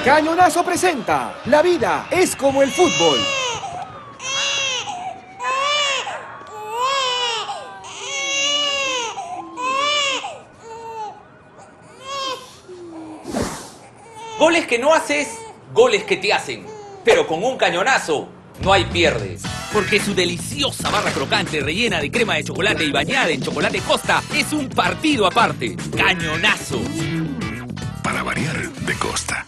Cañonazo presenta La vida es como el fútbol. Goles que no haces, goles que te hacen. Pero con un cañonazo no hay pierdes. Porque su deliciosa barra crocante rellena de crema de chocolate y bañada en chocolate Costa es un partido aparte. ¡Cañonazo! Para variar, de Costa.